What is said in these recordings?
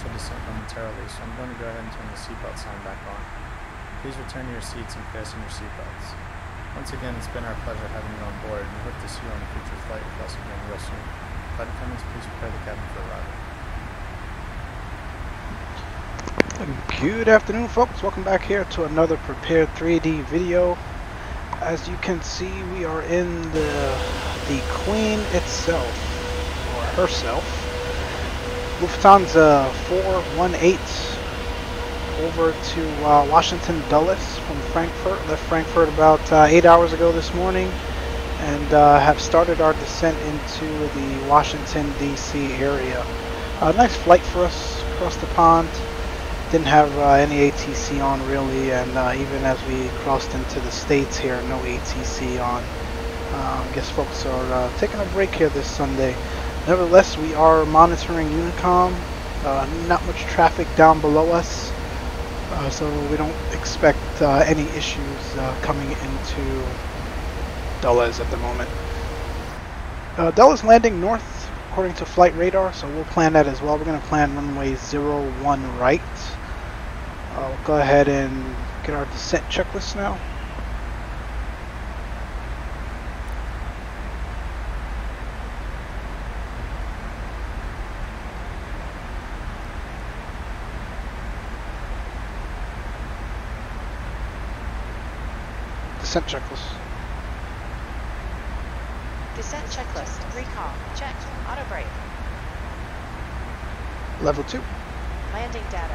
initial descent momentarily, so I'm going to go ahead and turn the seatbelt sign back on. Please return to your seats and fasten your seatbelts. Once again, it's been our pleasure having you on board, and we hope to see you on a future flight with us again real soon. Flight attendants, please prepare the cabin for arrival. Good afternoon, folks. Welcome back here to another Prepared 3D video. As you can see, we are in the Queen itself, or herself, Lufthansa 418, over to Washington Dulles from Frankfurt. Left Frankfurt about 8 hours ago this morning, and have started our descent into the Washington, D.C. area. Nice flight for us across the pond. Didn't have any ATC on really, and even as we crossed into the States here, no ATC on. I guess folks are taking a break here this Sunday. Nevertheless, we are monitoring Unicom. Not much traffic down below us, so we don't expect any issues coming into Dulles at the moment. Dulles landing north according to flight radar, so we'll plan that as well. We're going to plan runway 01 right. We'll go ahead and get our descent checklist now. Descent checklist. Descent checklist. Recall. Checked. Auto brake. Level 2. Landing data.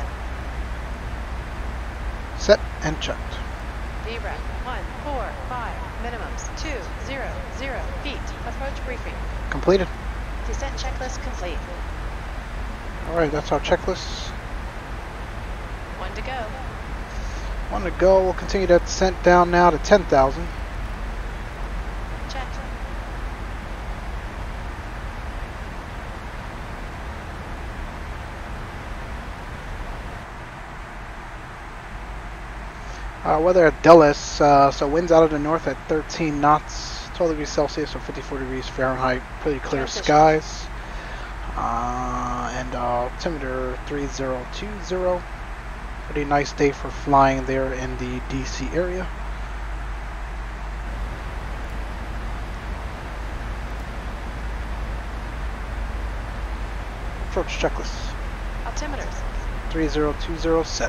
Set and checked. VREC 145. Minimums 200 feet. Approach briefing. Completed. Descent checklist complete. Alright, that's our checklist. 1 to go. 1 to go. We'll continue that descent down now to 10,000. Checked. Weather at Dulles, so winds out of the north at 13 knots, 12 degrees Celsius or 54 degrees Fahrenheit, pretty clear skies, and altimeter 3020, pretty nice day for flying there in the DC area. Approach checklist. Altimeters. 3020 set.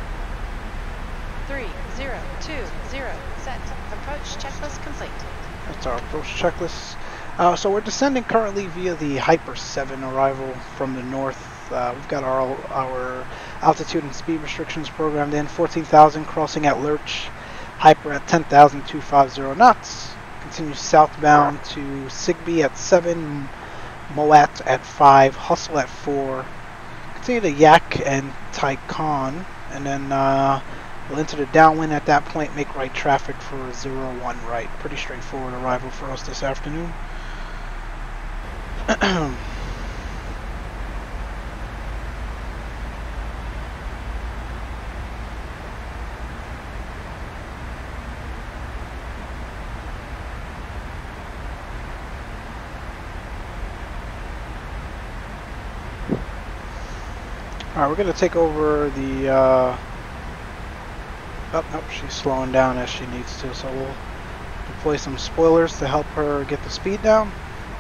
3020 set. Approach checklist complete. That's our approach checklist. So we're descending currently via the Hyper 7 arrival from the north. We've got our altitude and speed restrictions programmed in. 14,000 crossing at Lurch. Hyper at 10,250 knots. Continue southbound to Sigby at 7. Moat at 5. Hustle at 4. Continue to Yak and Taikon. And then we'll enter the downwind at that point, make right traffic for 01 right. Pretty straightforward arrival for us this afternoon. Alright, we're going to take over the oh, nope, she's slowing down as she needs to, so we'll deploy some spoilers to help her get the speed down.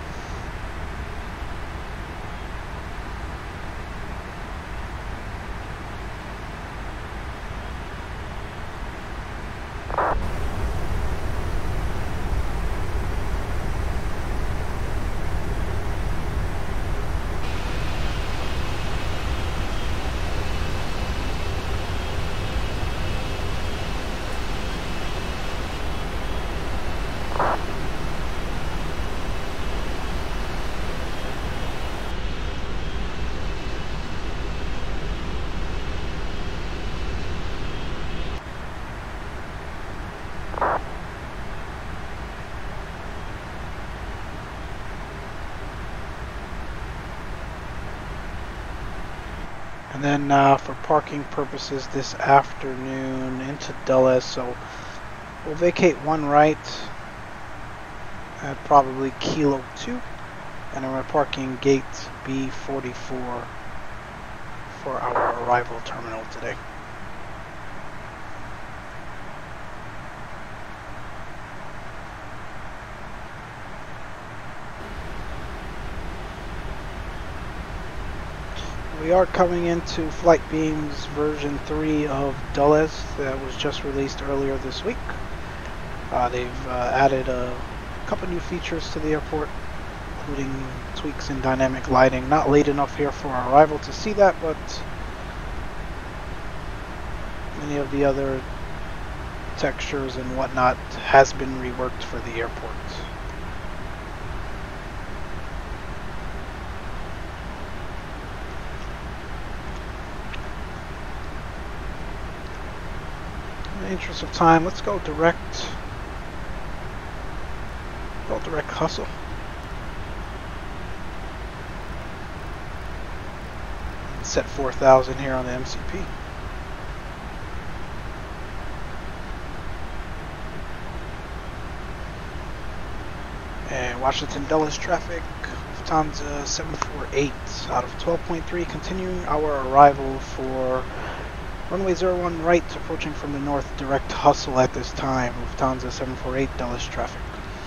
And then for parking purposes this afternoon into Dulles, so we'll vacate 1 right at probably Kilo 2, and then we're parking gate B44. for our arrival terminal today. We are coming into Flightbeam's version 3 of Dulles that was just released earlier this week. They've added a couple new features to the airport, including tweaks in dynamic lighting. Not late enough here for our arrival to see that, but many of the other textures and whatnot has been reworked for the airport. In the interest of time, let's go direct hustle. Set 4,000 here on the MCP. And Washington Dulles traffic, Lufthansa 748 out of 12.3, continuing our arrival for runway 01 right, approaching from the north, direct hustle at this time. Lufthansa 748 Dulles traffic.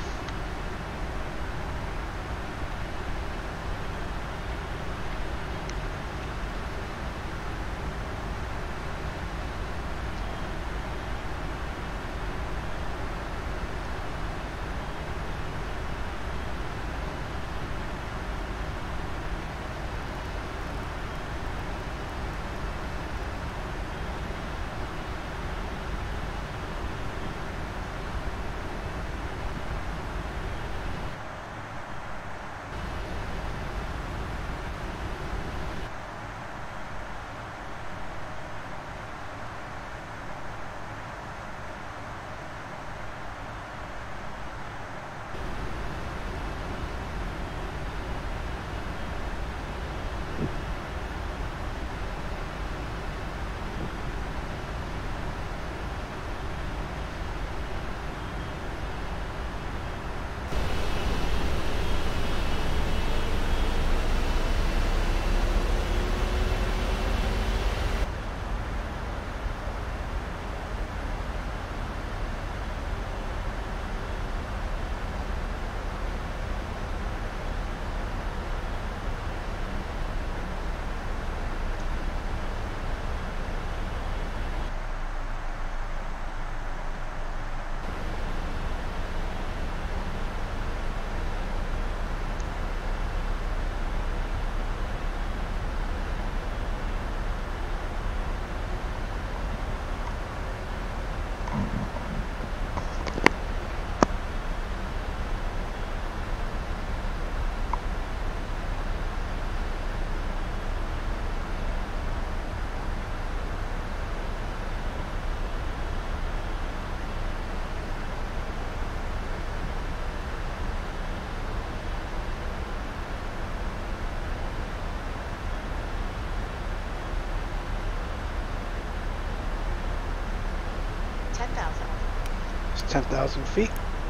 It's 10,000 feet.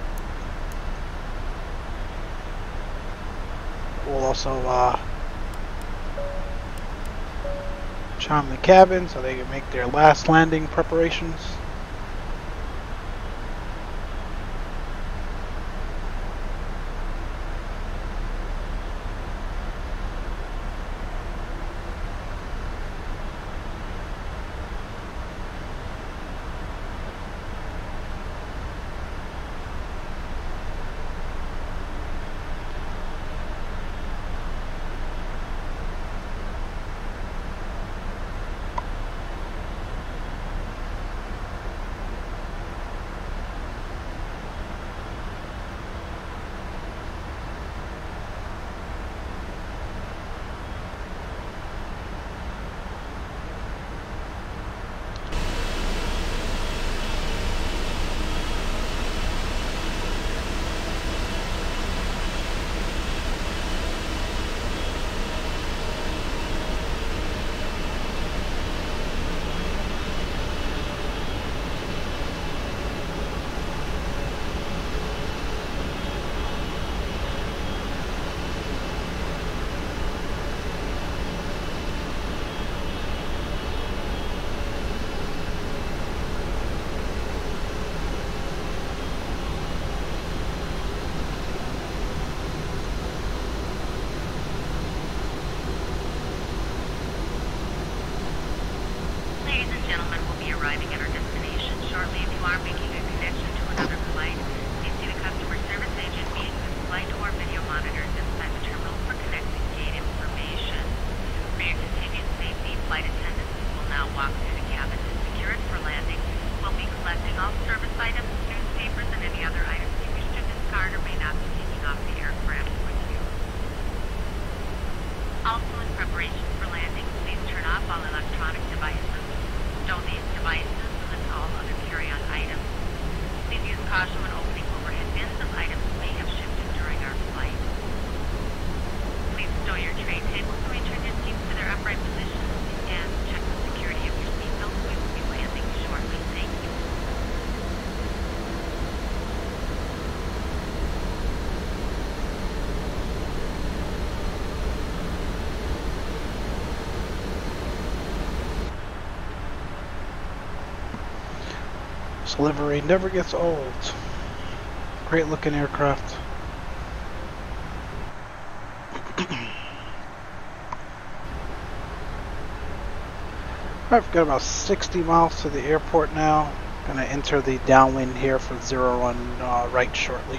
We'll also chime the cabin so they can make their last landing preparations. gentlemen will be arriving at our destination shortly. If you are making a connection to another flight, please see the customer service agent meeting this flight or video monitors inside the terminal for connecting gate information. For your continued safety, flight attendants will now walk through the cabin to secure it for landing. We'll be collecting all service items, newspapers, and any other items you wish to discard or may not be taking off the aircraft with you. Also, in preparation for landing, please turn off all electronic devices. Stow these devices and all other carry-on items. Please use caution when opening overhead bins as items may have shifted during our flight. Please stow your tray tables and return your seats to their upright positions and check the security of your seatbelts. We will be landing shortly. Thank you. This livery never gets old. Great looking aircraft. I've got about 60 miles to the airport now. Gonna enter the downwind here for 0 on right shortly.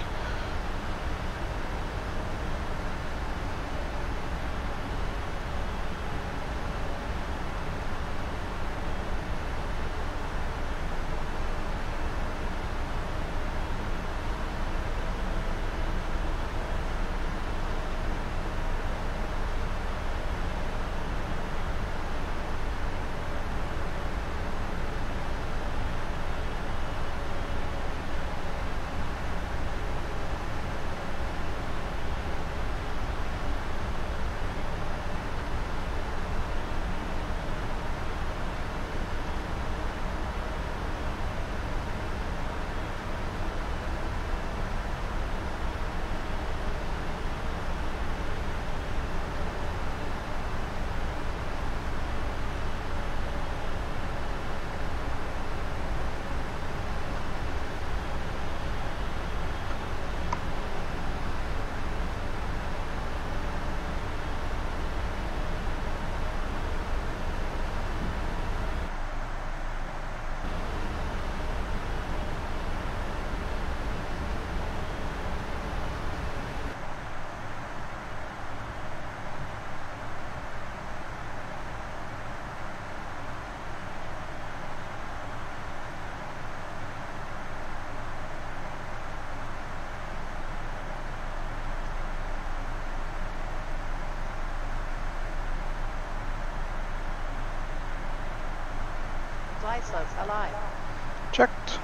Glide slopes alive. Checked.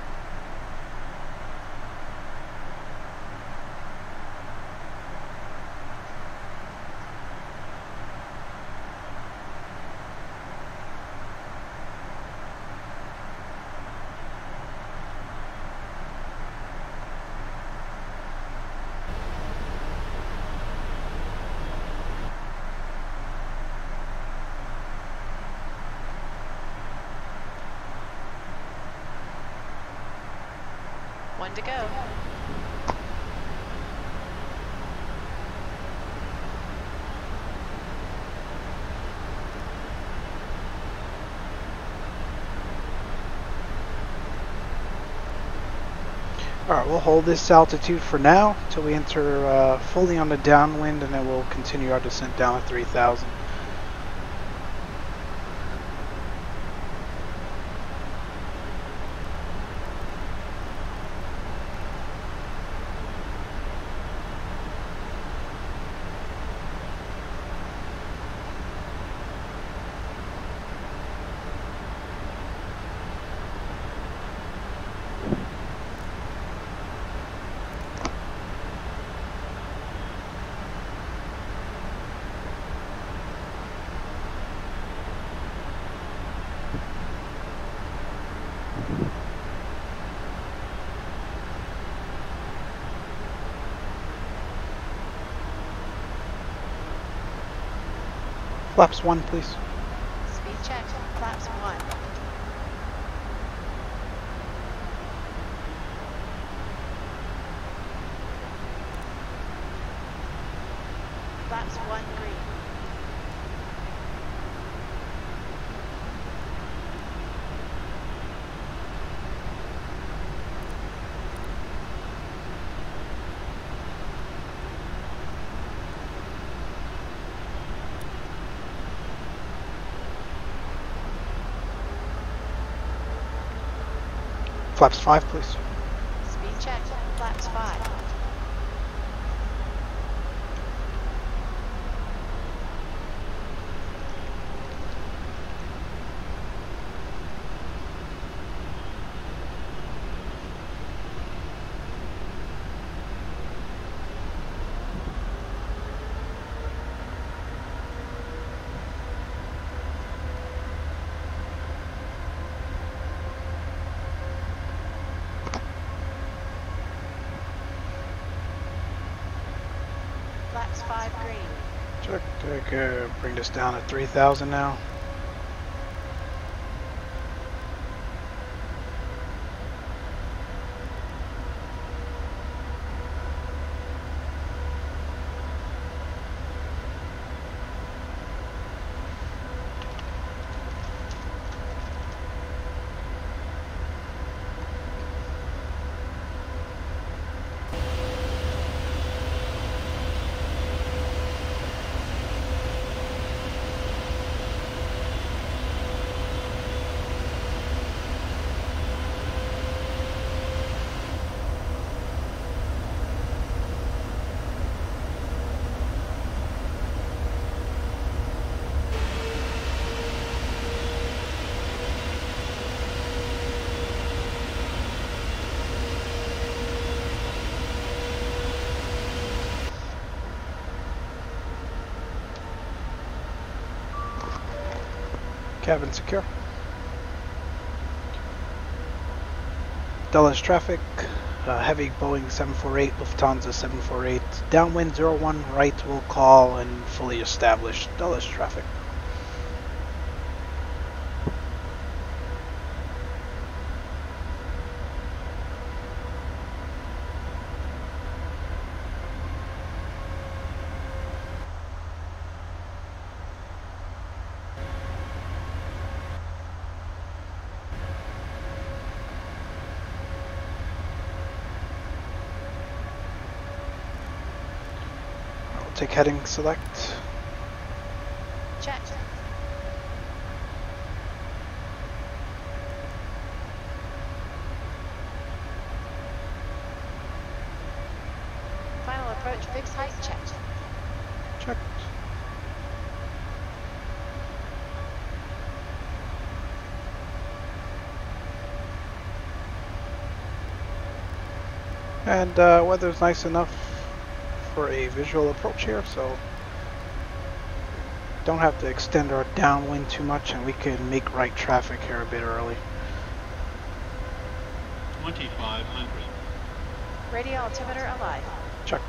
One to go. Alright, we'll hold this altitude for now till we enter fully on the downwind, and then we'll continue our descent down at 3,000. Flaps 1, please. Speed check. Flaps 1. Flaps 1 green. Flaps 5, please. Speed check. Flaps 5. Flaps 5 green. Check. Bring this down to 3,000 now. Cabin secure. Dulles traffic, heavy Boeing 748, Lufthansa 748, downwind 01, right will call and fully established Dulles traffic. Take heading select. Check. Final approach fixed height check. Checked. And weather's nice enough for a visual approach here, so don't have to extend our downwind too much, and we can make right traffic here a bit early. 2500. Radio altimeter alive. Checked.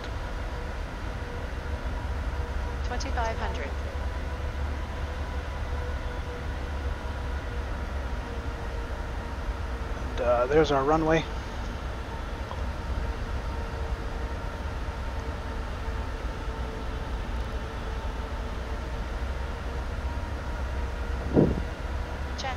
2500. And there's our runway. Check.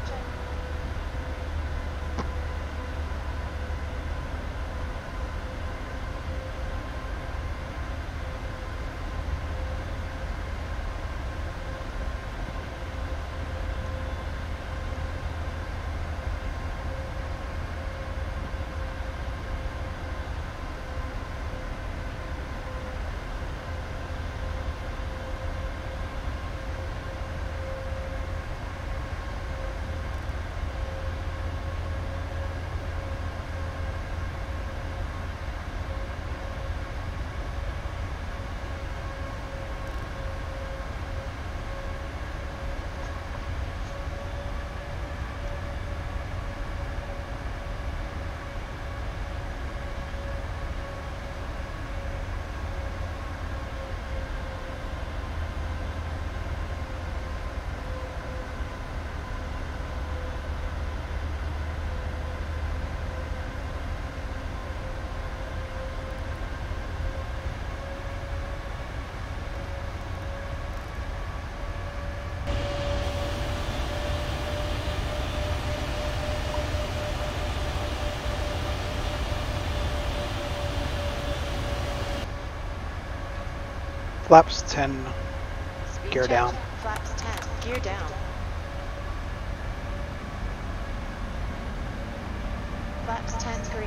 Flaps 10, Speed gear check. down. Flaps 10. Gear down. Flaps 10 green.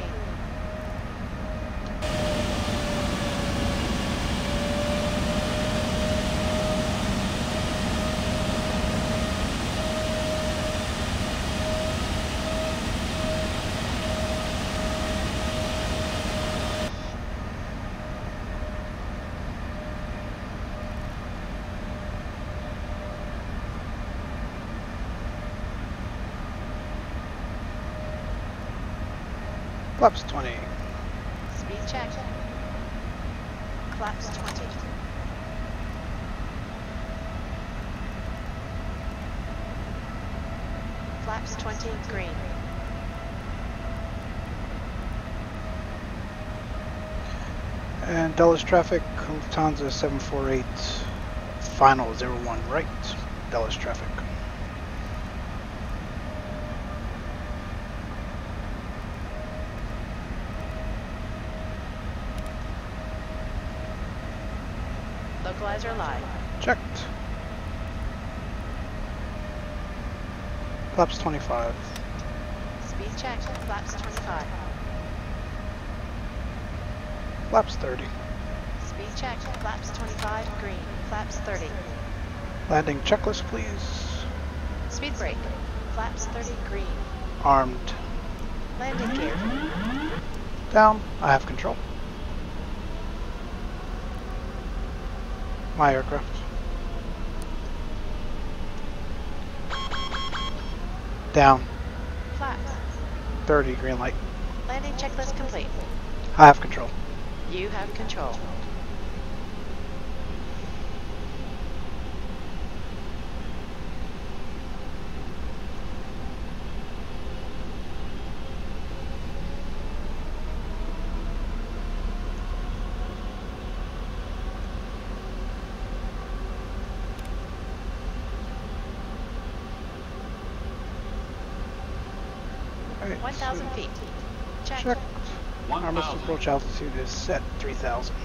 Flaps 20. Speed check. Flaps 20. Flaps 20 green. And Dulles traffic, Lufthansa 748, final 01 right, Dulles traffic. Localizer live. Checked. Flaps 25. Speed check. Flaps 25. Flaps 30. Speed check. Flaps 25 green. Flaps 30. Landing checklist, please. Speed brake. Flaps 30 green. Armed. Landing gear. Down. I have control. My aircraft. Down. Flaps. 30 green light. Landing checklist complete. I have control. You have control. Alright, 1,000 feet. Check. checked. Our missile approach altitude is set 3,000.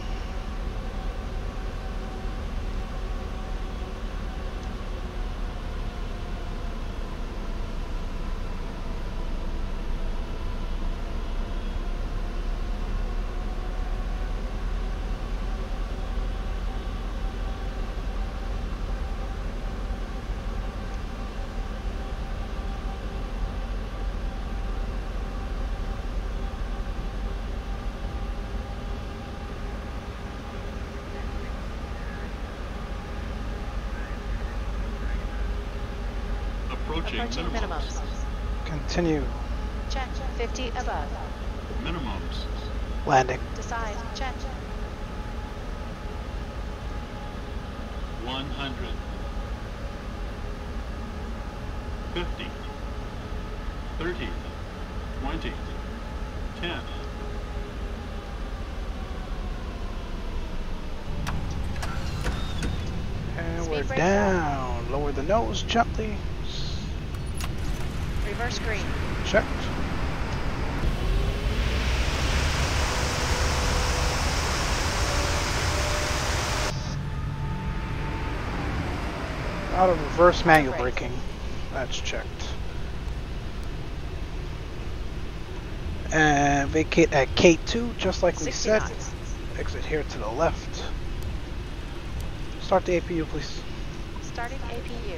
Approaching minimums. Continue. Check. 50 above. Minimums. Landing. Decide. Check. 100. 50. 30. 20. 10. And Speed we're brake down. Lower the nose gently. Reverse green. Checked. Out of reverse manual Brake. braking. That's checked. And vacate at K2, just like we 60 said. knots. Exit here to the left. Start the APU, please. Starting APU.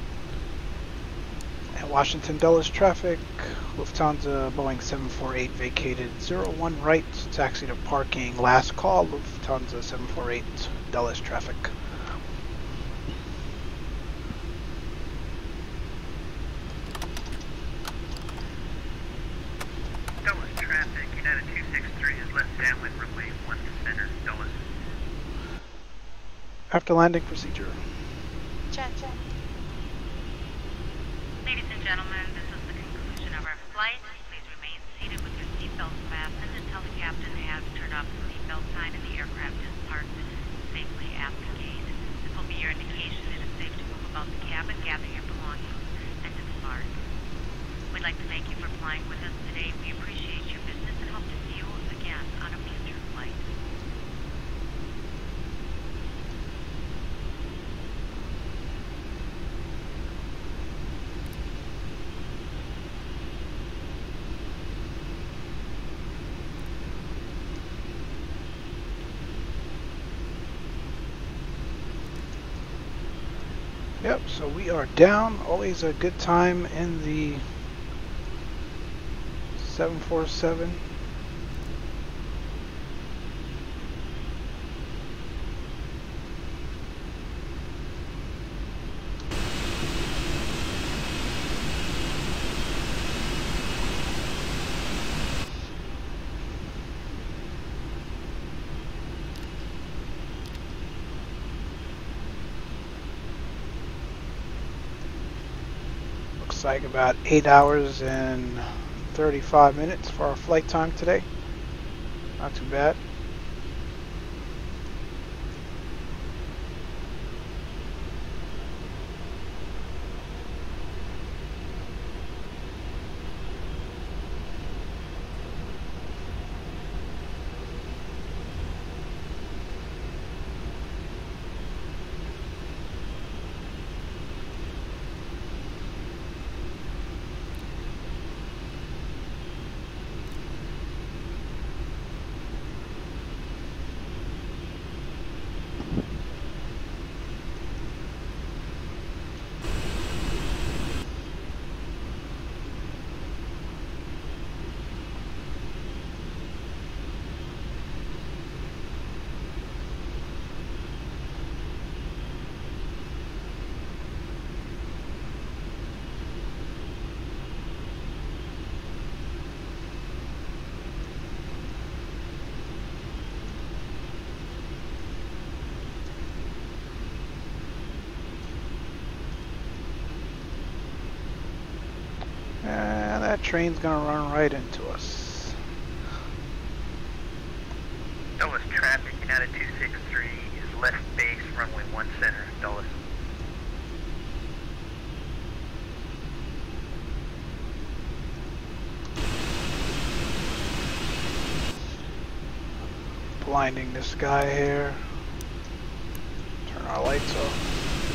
At Washington Dulles traffic, Lufthansa Boeing 748 vacated 01 right, taxi to parking. Last call, Lufthansa 748 Dulles traffic. Dulles traffic, United 263 has left downwind runway 1 center, Dulles. After landing procedure. Check. Ladies and gentlemen, this is the conclusion of our flight. Please remain seated with your seatbelts fastened until the captain has turned off the seatbelt sign and the aircraft is parked safely at the gate. This will be your indication it is safe to move about the cabin, gather your belongings, and depart. We'd like to thank you for flying with us today. We appreciate your business and hope to see you again on a future flight. Yep, so we are down. Always a good time in the 747. Looks like about 8 hours and 35 minutes for our flight time today. Not too bad. And that train's gonna run right into us. Dulles traffic, United 263 is left base, runway 1 center, Dulles. Blinding this guy here. Turn our lights off.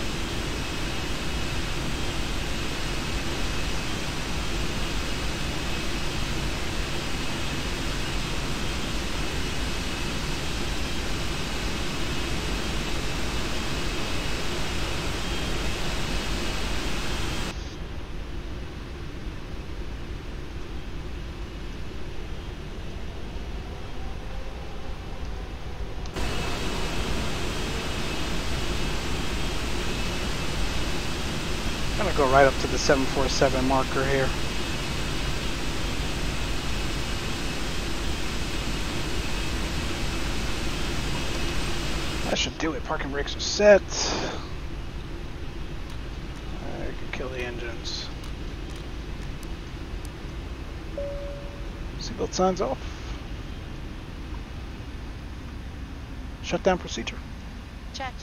I'm gonna go right up to the 747 marker here. That should do it. Parking brakes are set. I can kill the engines. Seatbelt signs off. Shutdown procedure. Check.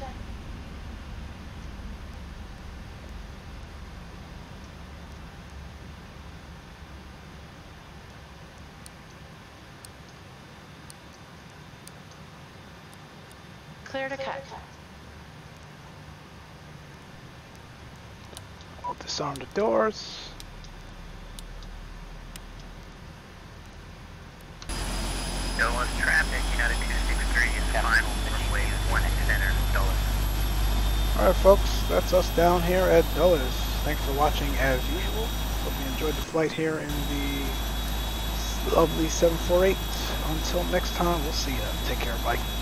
Clear to cut. I'll disarm the doors. Dulles traffic, United 263 is final, runway 1 center, Dulles. Alright folks, that's us down here at Dulles. Thanks for watching as usual. Hope you enjoyed the flight here in the lovely 748. Until next time, we'll see you. Take care, bye.